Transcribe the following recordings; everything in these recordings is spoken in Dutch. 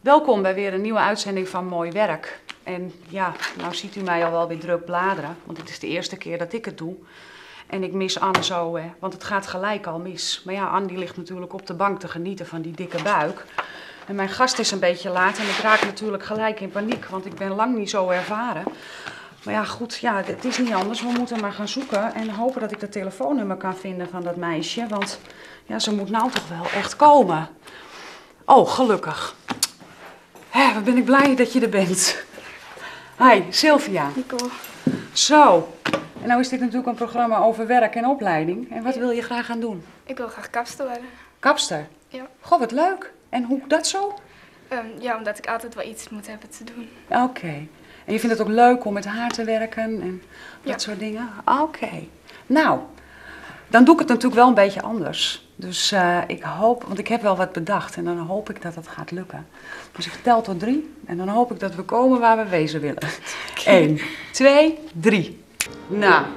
Welkom bij weer een nieuwe uitzending van Mooi Werk. En ja, nou ziet u mij al wel weer druk bladeren, want het is de eerste keer dat ik het doe. En ik mis Anne zo, want het gaat gelijk al mis. Maar ja, Anne die ligt natuurlijk op de bank te genieten van die dikke buik. En mijn gast is een beetje laat en ik raak natuurlijk gelijk in paniek, want ik ben lang niet zo ervaren. Maar ja, goed, ja, het is niet anders. We moeten maar gaan zoeken en hopen dat ik dat telefoonnummer kan vinden van dat meisje. Want ja, ze moet nou toch wel echt komen. Oh, gelukkig. Hé, wat ben ik blij dat je er bent. Hi, Sylvia. Nicole. Zo, en nou is dit natuurlijk een programma over werk en opleiding. En wat wil je graag gaan doen? Ik wil graag kapster worden. Kapster? Ja. Goh, wat leuk. En hoe dat zo? Ja, omdat ik altijd wel iets moet hebben te doen. Oké. En je vindt het ook leuk om met haar te werken en dat soort dingen? Oké. Nou, dan doe ik het natuurlijk wel een beetje anders. Dus ik hoop, want ik heb wel wat bedacht en dan hoop ik dat het gaat lukken. Dus ik tel tot 3 en dan hoop ik dat we komen waar we wezen willen. 1, 2, 3. Nou,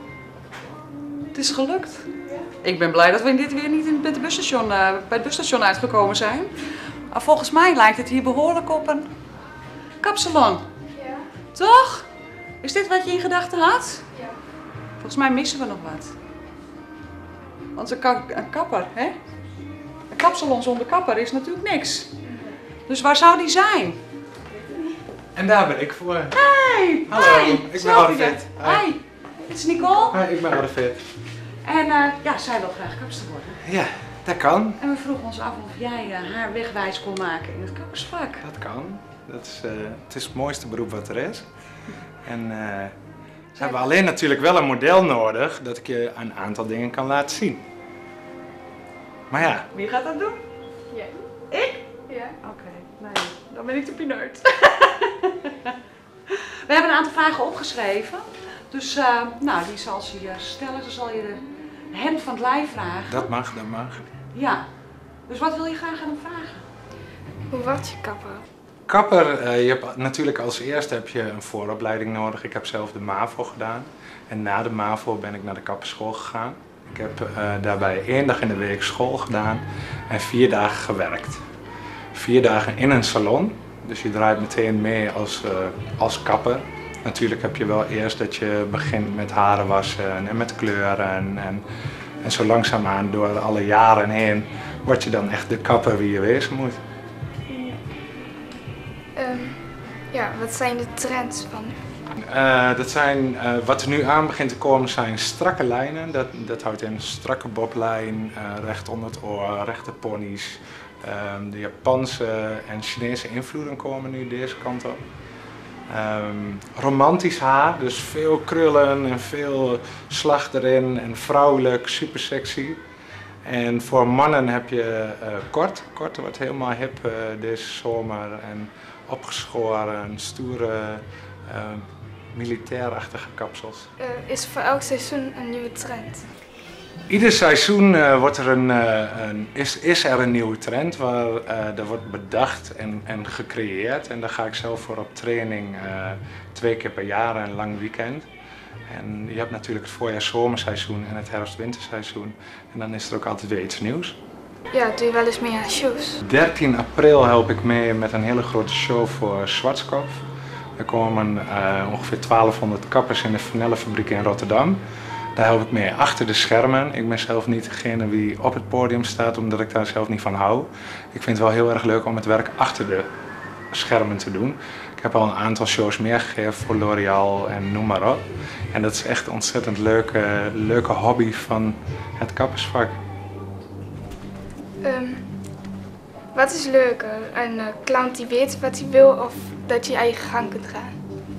het is gelukt. Ik ben blij dat we dit weer niet bij het busstation uitgekomen zijn. Maar volgens mij lijkt het hier behoorlijk op een kapsalon. Ja. Toch? Is dit wat je in gedachten had? Ja. Volgens mij missen we nog wat. Want een kapper, hè? Een kapsalon zonder kapper is natuurlijk niks. Dus waar zou die zijn? En daar ben ik voor. Hey! Hallo, Hi, ik ben Sylvia. Audefit. Hi, het is Nicole. Hi, ik ben Audefit. En ja, zij wil graag kapster worden. Ja, dat kan. En we vroegen ons af of jij haar wegwijs kon maken in het kappersvak. Dat kan. Het is het mooiste beroep wat er is. En we hebben alleen natuurlijk wel een model nodig dat ik je een aantal dingen kan laten zien. Maar ja. Wie gaat dat doen? Ja. Ik? Ja. Oké, nee, dan ben ik de pineut. We hebben een aantal vragen opgeschreven. Dus nou, die zal ze je stellen. Ze zal je de hemd van het lijf vragen. Dat mag, dat mag. Ja. Dus wat wil je graag aan hem vragen? Hoe word je kapper? Kapper, je hebt natuurlijk als eerste heb je een vooropleiding nodig. Ik heb zelf de MAVO gedaan. En na de MAVO ben ik naar de kapperschool gegaan. Ik heb daarbij 1 dag in de week school gedaan en 4 dagen gewerkt. 4 dagen in een salon, dus je draait meteen mee als kapper. Natuurlijk heb je wel eerst dat je begint met haren wassen en met kleuren. En zo langzaamaan door alle jaren heen word je dan echt de kapper wie je wezen moet. Ja, wat zijn de trends van? Dat zijn, wat er nu aan begint te komen zijn strakke lijnen. Dat houdt in strakke boblijn, recht onder het oor, rechte ponies. De Japanse en Chinese invloeden komen nu deze kant op. Romantisch haar, dus veel krullen en veel slag erin en vrouwelijk, super sexy. En voor mannen heb je kort. Kort wordt helemaal hip deze zomer en opgeschoren, stoere, militairachtige kapsels. Is voor elk seizoen een nieuwe trend? Ieder seizoen is er een nieuwe trend waar er wordt bedacht en gecreëerd. En daar ga ik zelf voor op training 2 keer per jaar een lang weekend. En je hebt natuurlijk het voorjaars-zomerseizoen en het herfst-winterseizoen. En dan is er ook altijd weer iets nieuws. Ja, doe je wel eens mee aan shows? 13 april help ik mee met een hele grote show voor Schwarzkopf. Er komen ongeveer 1200 kappers in de Flanellenfabriek in Rotterdam. Daar help ik mee achter de schermen. Ik ben zelf niet degene die op het podium staat, omdat ik daar zelf niet van hou. Ik vind het wel heel erg leuk om het werk achter de schermen te doen. Ik heb al een aantal shows meer gegeven voor L'Oréal en noem maar op. En dat is echt een ontzettend leuke hobby van het kappersvak. Wat is leuker? Een klant die weet wat hij wil of dat je je eigen gang kunt gaan?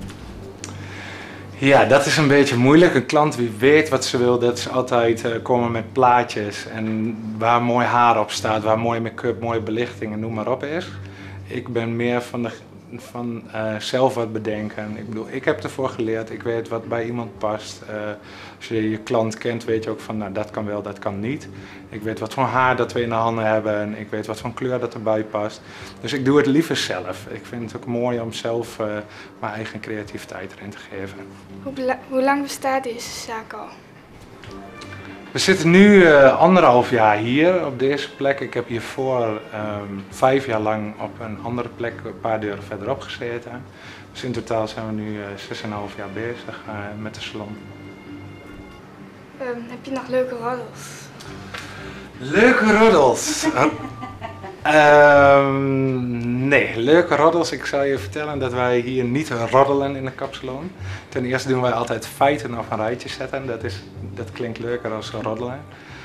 Ja, dat is een beetje moeilijk. Een klant die weet wat ze wil, dat is altijd komen met plaatjes en waar mooi haar op staat, waar mooie make-up, mooie belichting en noem maar op is. Ik ben meer van zelf wat bedenken. Ik bedoel, ik heb ervoor geleerd, ik weet wat bij iemand past. Als je je klant kent, weet je ook van, nou, dat kan wel, dat kan niet. Ik weet wat voor haar dat we in de handen hebben en ik weet wat voor kleur dat erbij past. Dus ik doe het liever zelf. Ik vind het ook mooi om zelf mijn eigen creativiteit erin te geven. Hoe lang bestaat deze zaak al? We zitten nu 1,5 jaar hier op deze plek. Ik heb hiervoor 5 jaar lang op een andere plek een paar deuren verderop gezeten. Dus in totaal zijn we nu 6,5 jaar bezig met de salon. Heb je nog leuke roddels? Leuke roddels? Nee, leuke roddels. Ik zal je vertellen dat wij hier niet roddelen in de kapsalon. Ten eerste doen wij altijd feiten op een rijtje zetten. Dat klinkt leuker als roddelen.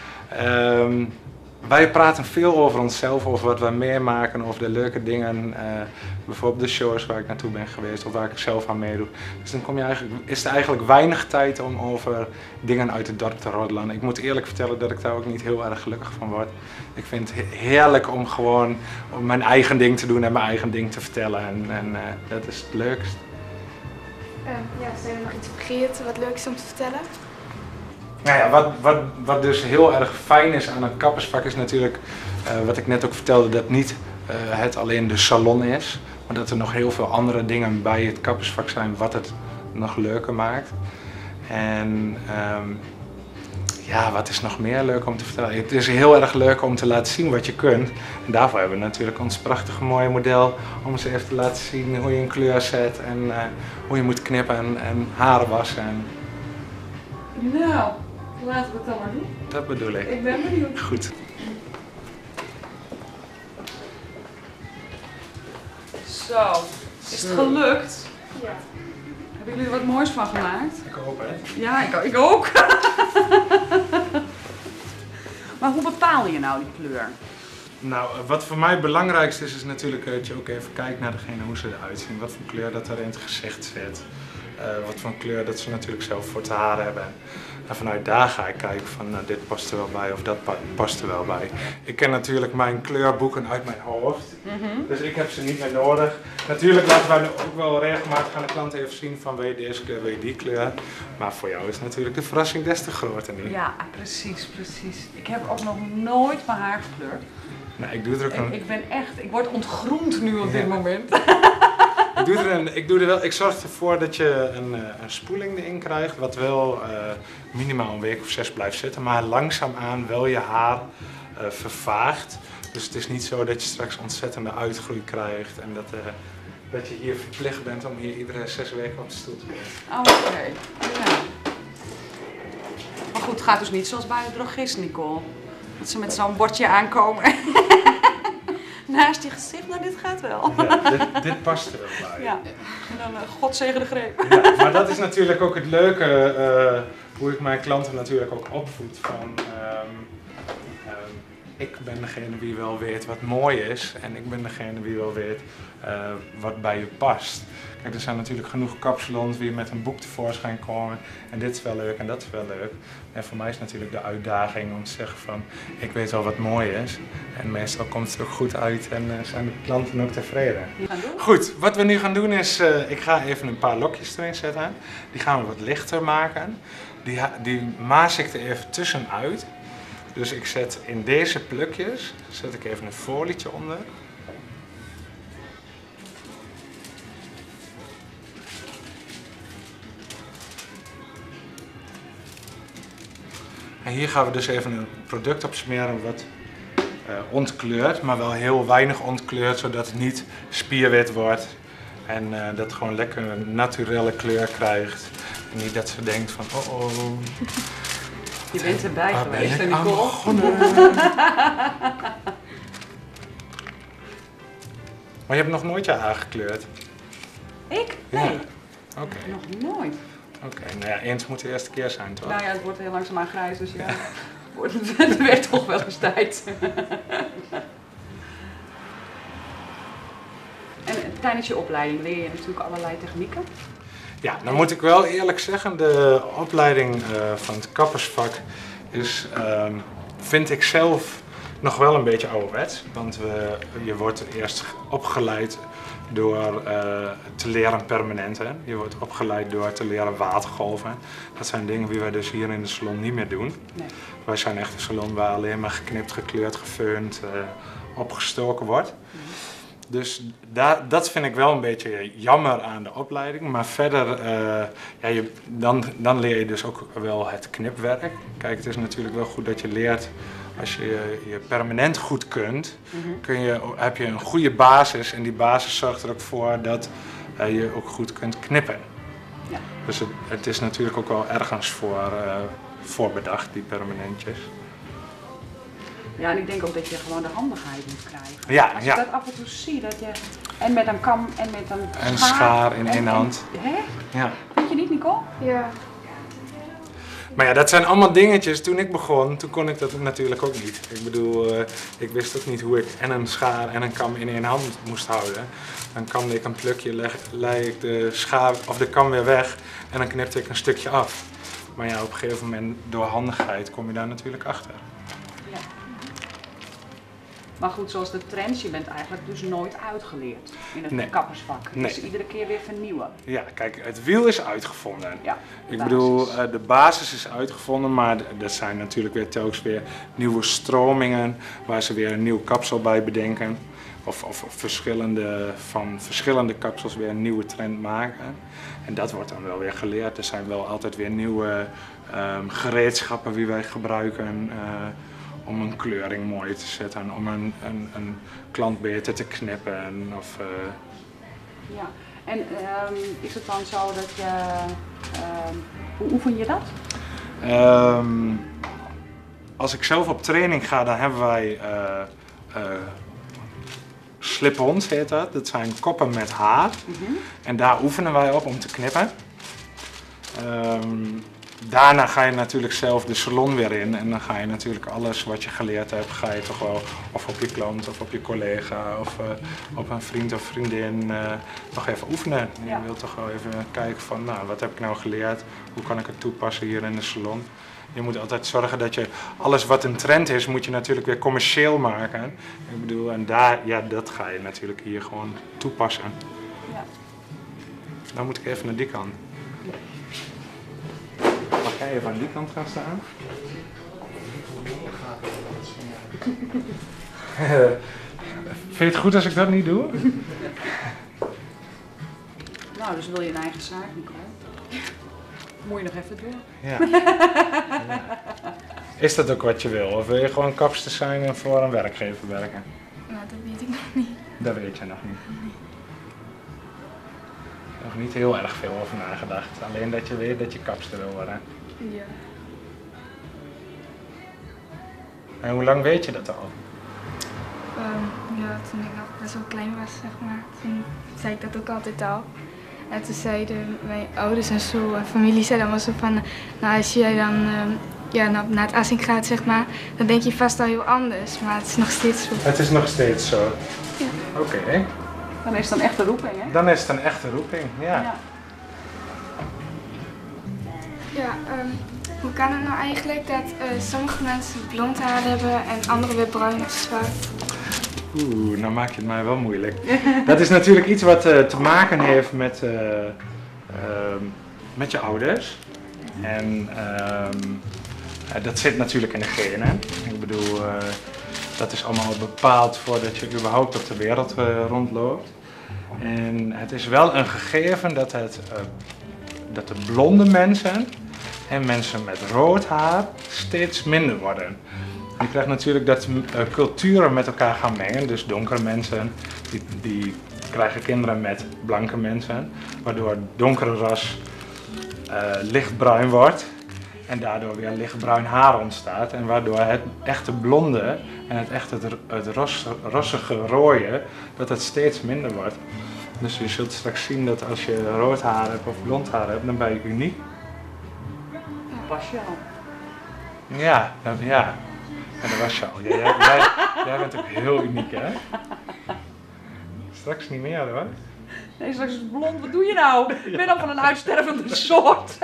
Wij praten veel over onszelf, over wat wij meemaken, over de leuke dingen. Bijvoorbeeld de shows waar ik naartoe ben geweest of waar ik zelf aan meedoe. Dus dan is er eigenlijk weinig tijd om over dingen uit het dorp te roddelen. Ik moet eerlijk vertellen dat ik daar ook niet heel erg gelukkig van word. Ik vind het heerlijk om gewoon mijn eigen ding te doen en mijn eigen ding te vertellen. En dat is het leukst. Zijn er nog iets vergeten wat leuk is om te vertellen? Nou ja, wat dus heel erg fijn is aan het kappersvak is natuurlijk, wat ik net ook vertelde, dat niet het alleen de salon is, maar dat er nog heel veel andere dingen bij het kappersvak zijn wat het nog leuker maakt. En ja, wat is nog meer leuk om te vertellen? Het is heel erg leuk om te laten zien wat je kunt. En daarvoor hebben we natuurlijk ons prachtige mooie model om eens even te laten zien hoe je een kleur zet en hoe je moet knippen en haren wassen. Nou, laten we het dan maar doen. Dat bedoel ik. Ik ben benieuwd. Goed. Zo, is het gelukt? Ja. Hebben jullie er wat moois van gemaakt? Ik hoop het. Ja, ik ook. Maar hoe bepaal je nou die kleur? Nou, wat voor mij het belangrijkste is natuurlijk dat je ook even kijkt naar degene hoe ze eruit zien. Wat voor kleur dat er in het gezicht zit. Wat voor kleur dat ze natuurlijk zelf voor het haar hebben. En vanuit daar ga ik kijken van nou, dit past er wel bij of dat past er wel bij. Ik ken natuurlijk mijn kleurboeken uit mijn hoofd. Dus ik heb ze niet meer nodig. Natuurlijk laten wij ook wel regelmatig aan de klant even zien van wil je deze kleur, wil je die kleur. Maar voor jou is natuurlijk de verrassing des te groter nu. Ja, precies. Ik heb ook nog nooit mijn haar gekleurd. Nou, ik doe er ook Ik word ontgroend nu op dit moment. Ik zorg ervoor dat je een spoeling erin krijgt, wat wel minimaal een week of 6 blijft zitten, maar langzaamaan wel je haar vervaagt. Dus het is niet zo dat je straks ontzettende uitgroei krijgt en dat je hier verplicht bent om hier iedere 6 weken op de stoel te liggen. Oké. Ja. Maar goed, het gaat dus niet zoals bij de drogist, Nicole. Dat ze met zo'n bordje aankomen. Naast je gezicht, nou dit gaat wel. Ja, dit past er wel bij. Ja, en dan God zegen de greep. Ja, maar dat is natuurlijk ook het leuke, hoe ik mijn klanten natuurlijk ook opvoed van... ik ben degene die wel weet wat mooi is en ik ben degene die wel weet wat bij je past. Kijk, er zijn natuurlijk genoeg kapsalons die met een boek tevoorschijn komen en dit is wel leuk en dat is wel leuk. En voor mij is natuurlijk de uitdaging om te zeggen van ik weet wel wat mooi is en meestal komt het ook goed uit en zijn de klanten ook tevreden. Goed, wat we nu gaan doen is, ik ga even een paar lokjes erin zetten. Die gaan we wat lichter maken. Die maas ik er even tussenuit. Dus ik zet in deze plukjes zet ik even een folietje onder. En hier gaan we dus even een product op smeren wat ontkleurt, maar wel heel weinig ontkleurt, zodat het niet spierwit wordt. En dat het gewoon lekker een naturelle kleur krijgt. En niet dat ze denkt van oh. Je bent erbij geweest, ben ik Nicole. Maar je hebt nog nooit je haar gekleurd? Ik? Nee. Ja. Oké. Nog nooit. Oké, nou ja, eens moet de eerste keer zijn, toch? Nou ja, het wordt heel langzaamaan grijs, dus ja. Het werd toch wel eens tijd. En tijdens je opleiding leer je natuurlijk allerlei technieken. Ja, dan moet ik wel eerlijk zeggen, de opleiding van het kappersvak is, vind ik zelf nog wel een beetje ouderwets. Want je wordt eerst opgeleid door te leren permanenten. Je wordt opgeleid door te leren watergolven. Dat zijn dingen die wij dus hier in de salon niet meer doen. Nee. Wij zijn echt een salon waar alleen maar geknipt, gekleurd, gefeund, opgestoken wordt. Dus dat vind ik wel een beetje jammer aan de opleiding. Maar verder, dan leer je dus ook wel het knipwerk. Kijk, het is natuurlijk wel goed dat je leert, als je permanent goed kunt, heb je een goede basis. En die basis zorgt er ook voor dat je ook goed kunt knippen. Ja. Dus het is natuurlijk ook wel ergens voor bedacht, die permanentjes. Ja, en ik denk ook dat je gewoon de handigheid moet krijgen. Ja, als je ja. dat af en toe ziet, dat je en met een kam en met een schaar in één hand. Hè? Ja. Vind je niet, Nicole? Ja. Maar ja, dat zijn allemaal dingetjes. Toen ik begon, toen kon ik dat natuurlijk ook niet. Ik bedoel, ik wist ook niet hoe ik en een schaar en een kam in één hand moest houden. Dan kamde ik een plukje, lei ik de schaar of de kam weer weg en dan knipte ik een stukje af. Maar ja, op een gegeven moment, door handigheid, kom je daar natuurlijk achter. Ja. Maar goed, zoals de trends, je bent eigenlijk dus nooit uitgeleerd in het kappersvak. Nee. Dus iedere keer weer vernieuwen. Ja, kijk, het wiel is uitgevonden. Ja, ik bedoel, de basis is uitgevonden, maar er zijn natuurlijk weer telkens weer nieuwe stromingen waar ze weer een nieuw kapsel bij bedenken. Of van verschillende kapsels weer een nieuwe trend maken. En dat wordt dan wel weer geleerd. Er zijn wel altijd weer nieuwe gereedschappen die wij gebruiken om een kleuring mooi te zetten, om een klant beter te knippen. Ja, en is het dan zo dat je, hoe oefen je dat? Als ik zelf op training ga, dan hebben wij slip-ons heet dat. Dat zijn koppen met haar. En daar oefenen wij op om te knippen. Daarna ga je natuurlijk zelf de salon weer in en dan ga je natuurlijk alles wat je geleerd hebt, ga je toch wel of op je klant of op je collega of op een vriend of vriendin nog even oefenen. Ja. Je wilt toch wel even kijken van, nou, wat heb ik nou geleerd, hoe kan ik het toepassen hier in de salon. Je moet altijd zorgen dat je alles wat een trend is, moet je natuurlijk weer commercieel maken. Ik bedoel, en dat ga je natuurlijk hier gewoon toepassen. Ja. Dan moet ik even naar die kant. Mag jij even aan die kant gaan staan? Vind je het goed als ik dat niet doe? Nou, dus wil je een eigen zaak, Nicole? Moet je nog even door. Ja. Is dat ook wat je wil? Of wil je gewoon kapster zijn en voor een werkgever werken? Nou, dat weet ik nog niet. Dat weet je nog niet. Nog niet heel erg veel over nagedacht. Alleen dat je weet dat je kapster wil worden. Ja. En hoe lang weet je dat al? Ja, toen ik nog best wel klein was, zeg maar. Toen zei ik dat ook altijd al. En toen zeiden mijn ouders en zo, en familie zei dan wel zo van, nou als jij dan naar het Assink gaat, zeg maar, dan denk je vast al heel anders. Maar het is nog steeds zo. Het is nog steeds zo? Ja. Oké. Dan is het een echte roeping, hè? Dan is het een echte roeping, ja. Hoe kan het nou eigenlijk dat sommige mensen blond haar hebben en anderen weer bruin of zwart? Nou maak je het mij wel moeilijk. Dat is natuurlijk iets wat te maken heeft met je ouders. En dat zit natuurlijk in de genen. Ik bedoel, dat is allemaal bepaald voordat je überhaupt op de wereld rondloopt. En het is wel een gegeven dat de blonde mensen en mensen met rood haar steeds minder worden. Je krijgt natuurlijk dat culturen met elkaar gaan mengen, dus donkere mensen die krijgen kinderen met blanke mensen, waardoor het donkere ras lichtbruin wordt en daardoor weer lichtbruin haar ontstaat en waardoor het echte blonde en het rossige rode, dat het steeds minder wordt. Dus je zult straks zien dat als je rood haar hebt of blond haar hebt, dan ben je uniek. Was je al? Ja, dat was je al. Jij bent ook heel uniek, hè? Straks niet meer, hoor. Nee, straks is het blond. Wat doe je nou? Ik ben al van een uitstervende soort.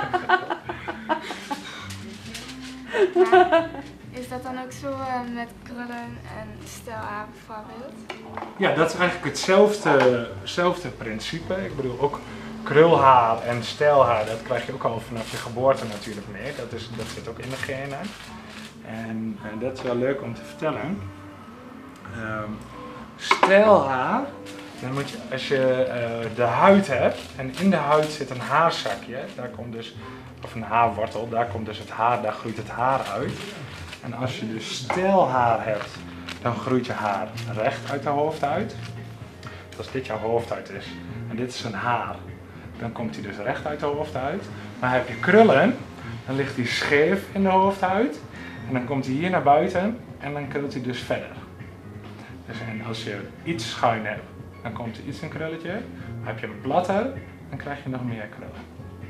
Maar is dat dan ook zo met krullen en stijlhaar bijvoorbeeld? Ja, dat is eigenlijk hetzelfde principe. Ik bedoel, ook krulhaar en stijlhaar, dat krijg je ook al vanaf je geboorte natuurlijk mee. Dat zit ook in de genen. En dat is wel leuk om te vertellen. Stijl haar. Dan moet je, als je de huid hebt en in de huid zit een haarzakje, daar komt dus, of een haarwortel, daar komt dus het haar, daar groeit het haar uit. En als je dus stijl haar hebt, dan groeit je haar recht uit de hoofdhuid. Dus als dit jouw hoofdhuid is en dit is een haar, dan komt hij dus recht uit de hoofdhuid. Maar heb je krullen, dan ligt hij scheef in de hoofdhuid en dan komt hij hier naar buiten en dan krult hij dus verder. Dus en als je iets schuin hebt, dan komt er iets een krulletje. Maar heb je hem platter, dan krijg je nog meer krullen.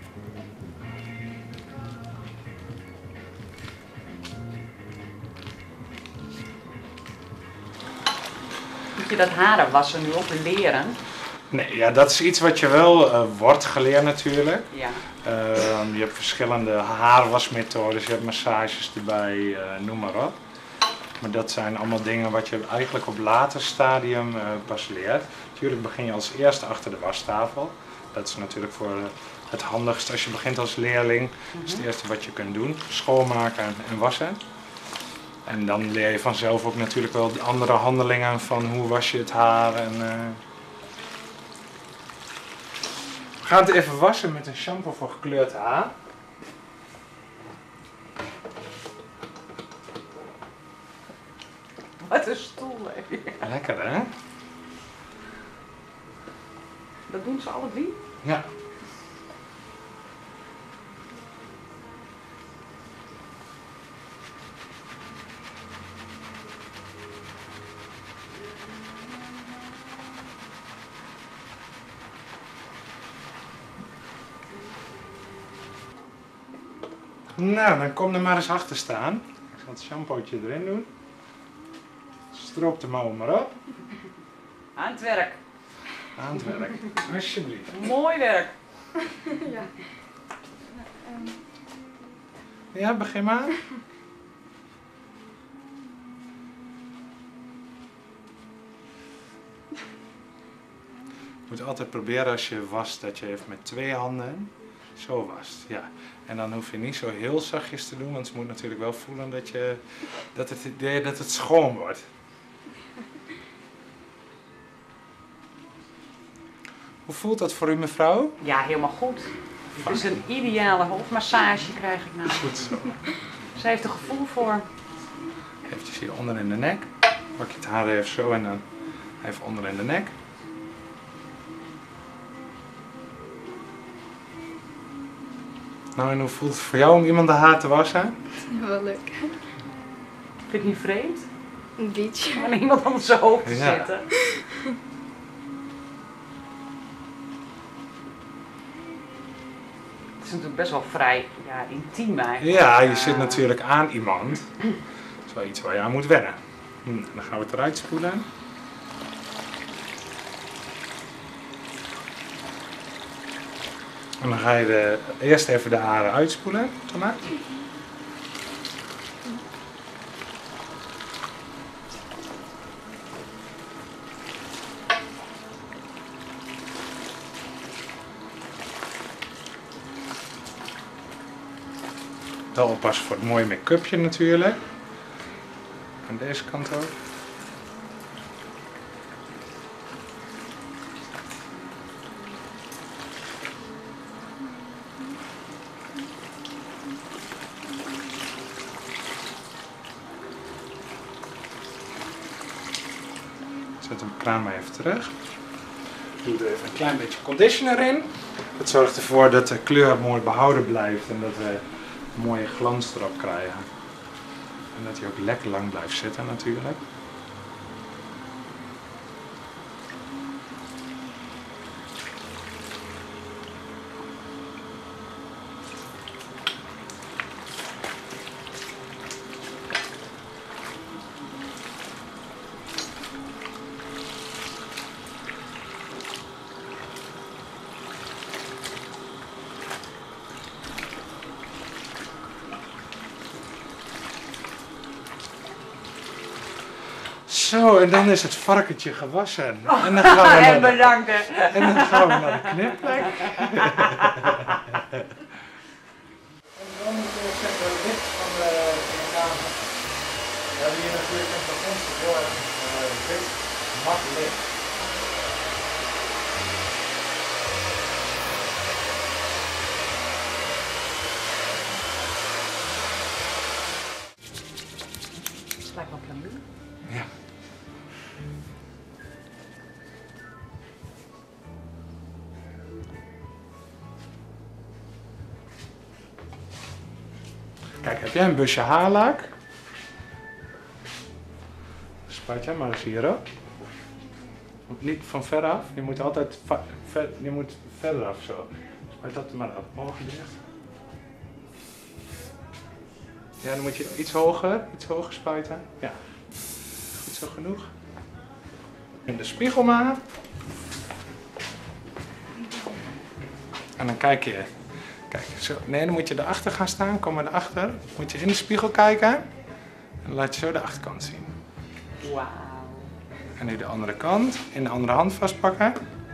Moet je dat haren wassen nu op en leren? Nee, ja, dat is iets wat je wel wordt geleerd natuurlijk. Ja. Je hebt verschillende haarwasmethodes, je hebt massages erbij, noem maar op. Maar dat zijn allemaal dingen wat je eigenlijk op later stadium pas leert. Natuurlijk begin je als eerste achter de wastafel. Dat is natuurlijk voor het handigste als je begint als leerling. Dat is het eerste wat je kunt doen. Schoonmaken en wassen. En dan leer je vanzelf ook natuurlijk wel de andere handelingen van hoe was je het haar. We gaan het even wassen met een shampoo voor gekleurd haar. Wat een stoel, hè? Lekker hè? Dat doen ze alle drie? Ja. Nou, dan kom er maar eens achter staan. Ik zal het shampootje erin doen. Stroop de mouw maar op. Aan het werk. Aan het werk, alsjeblieft. Mooi werk. Ja. Ja, begin maar. Je moet altijd proberen als je wast dat je even met 2 handen zo wast. Ja. En dan hoef je niet zo heel zachtjes te doen, want ze moet natuurlijk wel voelen dat het schoon wordt. Hoe voelt dat voor u, mevrouw? Ja, helemaal goed. Het is een ideale hoofdmassage, krijg ik nou. Goed zo. Ze heeft er gevoel voor. Eventjes hier onder in de nek. Pak je het haar even zo en dan even onder in de nek. Nou, en hoe voelt het voor jou om iemand de haar te wassen? Wel leuk. Vind je het niet vreemd? Een beetje. Om aan iemand anders zijn hoofd te Ja. zetten. Het is natuurlijk best wel vrij intiem eigenlijk. Ja, je zit natuurlijk aan iemand. Dat is wel iets waar je aan moet wennen. Dan gaan we het eruit spoelen. En dan ga je eerst even de haren uitspoelen. Kom maar. Wel oppassen voor het mooie make-upje natuurlijk. Aan deze kant ook. Zet hem kraan maar even terug. Doe er even een klein beetje conditioner in. Dat zorgt ervoor dat de kleur mooi behouden blijft en dat we een mooie glans erop krijgen. En dat hij ook lekker lang blijft zitten natuurlijk. Zo, en dan is het varkentje gewassen. En dan gaan we En bedanken. En dan gaan we naar de knipplek. En dan moeten we zeggen het licht van de kamer. We hebben hier natuurlijk een plafond voor wit Wat leuk. Het lijkt wel plamuur. Ja. Kijk, heb jij een busje haarlak? Spuit jij maar eens hierop. Niet van veraf, je moet altijd je moet verderaf zo. Spuit dat er maar op. Ogen dicht. Ja, dan moet je iets hoger spuiten. Ja. Goed zo genoeg. In de spiegel maar. En dan kijk je. Kijk, zo. Nee, dan moet je erachter gaan staan. Kom maar erachter. Moet je in de spiegel kijken. En dan laat je zo de achterkant zien. Wauw. En nu de andere kant. In de andere hand vastpakken.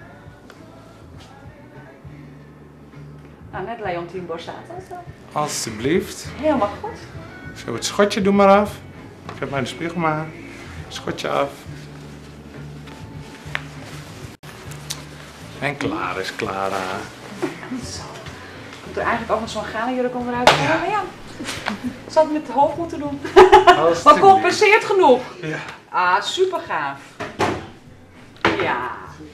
Nou, net Leontien Borsato zo. Alsjeblieft. Helemaal goed. Zo, het schotje doe maar af. Zet maar in de spiegel maar. Schotje af. En klaar is Clara. Zo. Komt er eigenlijk ook nog zo'n galenjurk onderuit? Ja. Maar ja, ik zal het met het hoofd moeten doen. Maar compenseert genoeg. Ja. Ah, super gaaf. Ja.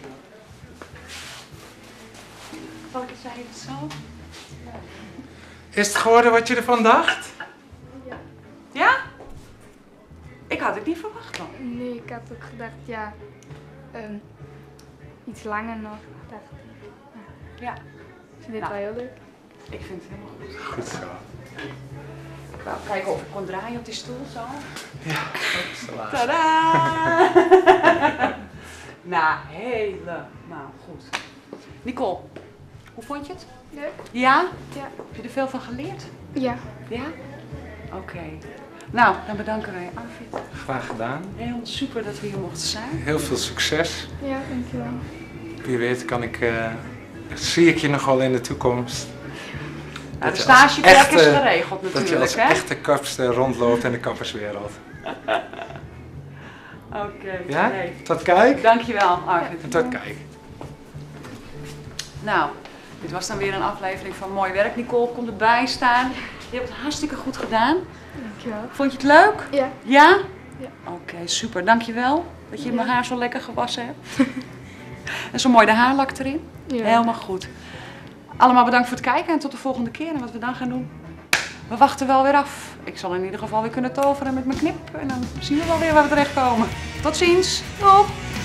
Zal ik het eens even zo? Is het geworden wat je ervan dacht? Ja. Ja? Ik had het niet verwacht dan. Nee, ik had ook gedacht, ja, iets langer nog. Dacht, Ja. ik vind dit Nou. wel heel leuk. Ik vind het helemaal goed. Goed zo. Ik wou kijken of ik kon draaien op die stoel zo. Ja, dat is Tadaa! Nou, helemaal goed. Nicole, hoe vond je het? Leuk? Ja? Ja. Heb je er veel van geleerd? Ja. Ja? Oké. Nou, dan bedanken wij Arvid. graag gedaan. Heel super dat we hier mochten zijn. Heel veel succes. Ja, dankjewel. Wie weet zie ik je nog wel in de toekomst. Nou, de Dat je als stageplek is echte- geregeld Dat je natuurlijk, als hè? echte kapster rondloopt in de kapperswereld. Oké. Ja? Nee. Tot kijk. Dankjewel, Arvid. Tot kijk. Nou, dit was dan weer een aflevering van Mooi Werk. Nicole, kom erbij staan. Je hebt het hartstikke goed gedaan. Dankjewel. Vond je het leuk? Ja. Ja? Ja. Oké, super. Dankjewel dat je Ja. mijn haar zo lekker gewassen hebt. En zo mooi de haarlak erin. Ja. Helemaal goed. Allemaal bedankt voor het kijken en tot de volgende keer. En wat we dan gaan doen, we wachten wel weer af. Ik zal in ieder geval weer kunnen toveren met mijn knip. En dan zien we wel weer waar we terechtkomen. Tot ziens. Doeg!